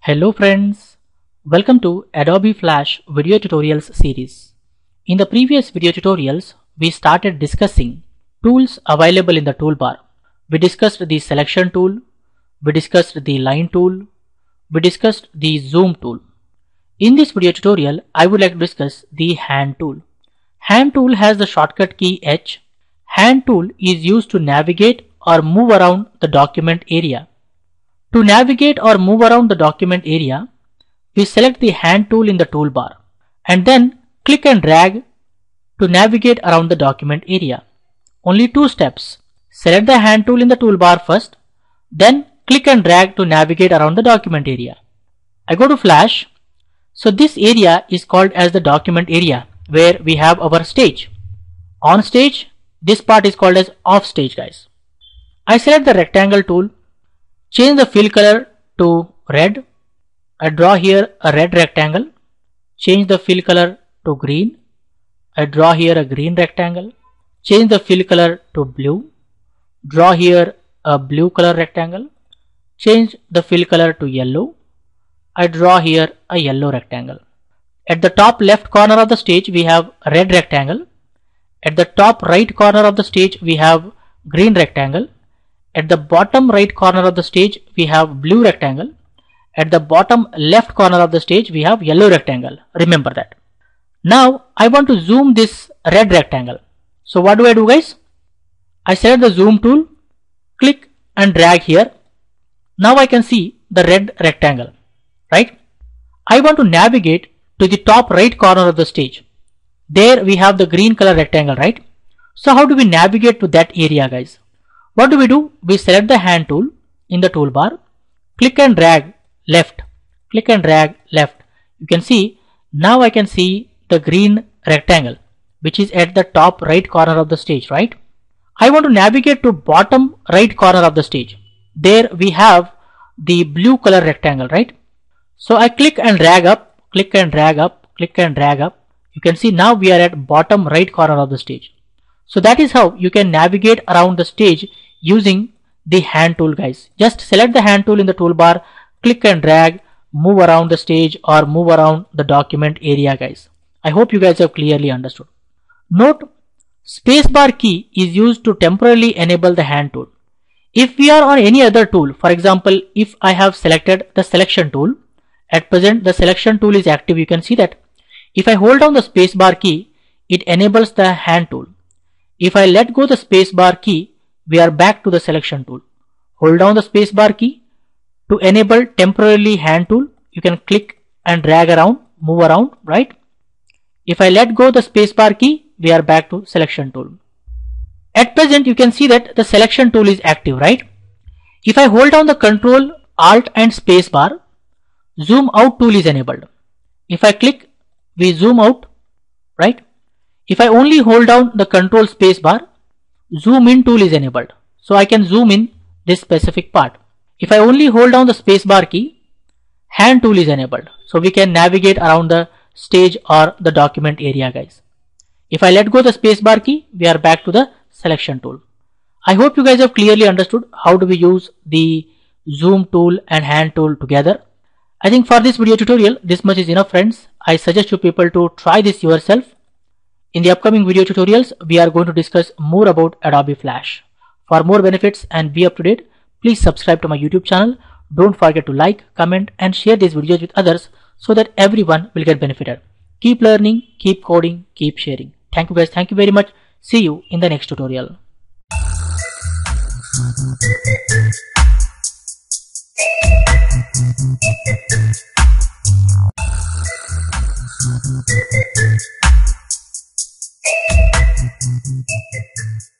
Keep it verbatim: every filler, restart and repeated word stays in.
Hello friends, welcome to Adobe Flash video tutorials series. In the previous video tutorials, we started discussing tools available in the toolbar. We discussed the selection tool, we discussed the line tool, we discussed the zoom tool. In this video tutorial, I would like to discuss the hand tool. Hand tool has the shortcut key H. Hand tool is used to navigate or move around the document area. To navigate or move around the document area, we select the hand tool in the toolbar and then click and drag to navigate around the document area. Only two steps. Select the hand tool in the toolbar first, then click and drag to navigate around the document area. I go to Flash. So this area is called as the document area where we have our stage. On stage, this part is called as off stage, guys. I select the rectangle tool. Change the fill color to red. I draw here a red rectangle. Change the fill color to green. I draw here a green rectangle. Change the fill color to blue. Draw here a blue color rectangle. Change the fill color to yellow. I draw here a yellow rectangle. At the top left corner of the stage we have a red rectangle. At the top right corner of the stage we have green rectangle. At the bottom right corner of the stage we have blue rectangle. At the bottom left corner of the stage we have yellow rectangle. Remember that. Now I want to zoom this red rectangle. So what do I do, guys? I select the zoom tool, click and drag here. Now I can see the red rectangle, right? I want to navigate to the top right corner of the stage. There we have the green color rectangle, right? So how do we navigate to that area, guys? What do we do? We select the hand tool in the toolbar, click and drag left, click and drag left. You can see now I can see the green rectangle which is at the top right corner of the stage, right? I want to navigate to bottom right corner of the stage. There we have the blue color rectangle, right? So I click and drag up, click and drag up, click and drag up. You can see now we are at bottom right corner of the stage. So that is how you can navigate around the stage using the hand tool, guys. Just select the hand tool in the toolbar, click and drag, move around the stage or move around the document area, guys. I hope you guys have clearly understood. Note, spacebar key is used to temporarily enable the hand tool. If we are on any other tool, for example, if I have selected the selection tool, at present the selection tool is active. You can see that if I hold down the spacebar key, it enables the hand tool. If I let go the spacebar key, we are back to the selection tool. Hold down the spacebar key to enable temporarily hand tool. You can click and drag around, move around, right? If I let go the spacebar key, we are back to selection tool. At present, you can see that the selection tool is active, right? If I hold down the Control, Alt and spacebar, zoom out tool is enabled. If I click, we zoom out, right? If I only hold down the Control spacebar, zoom in tool is enabled. So I can zoom in this specific part. If I only hold down the spacebar key, hand tool is enabled. So we can navigate around the stage or the document area, guys. If I let go the spacebar key, we are back to the selection tool. I hope you guys have clearly understood how do we use the zoom tool and hand tool together. I think for this video tutorial, this much is enough, friends. I suggest you people to try this yourself. In the upcoming video tutorials, we are going to discuss more about Adobe Flash. For more benefits and be up to date, please subscribe to my YouTube channel. Don't forget to like, comment and share these videos with others so that everyone will get benefited. Keep learning, keep coding, keep sharing. Thank you guys. Thank you very much. See you in the next tutorial. Thank you.